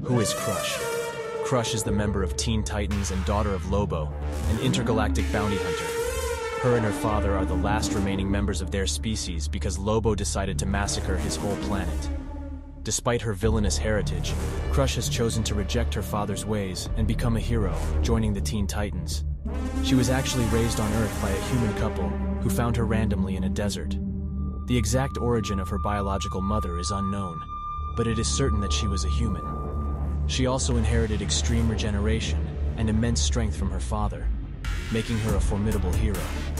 Who is Crush? Crush is the member of Teen Titans and daughter of Lobo, an intergalactic bounty hunter. Her and her father are the last remaining members of their species because Lobo decided to massacre his whole planet. Despite her villainous heritage, Crush has chosen to reject her father's ways and become a hero, joining the Teen Titans. She was actually raised on Earth by a human couple who found her randomly in a desert. The exact origin of her biological mother is unknown, but it is certain that she was a human. She also inherited extreme regeneration and immense strength from her father, making her a formidable hero.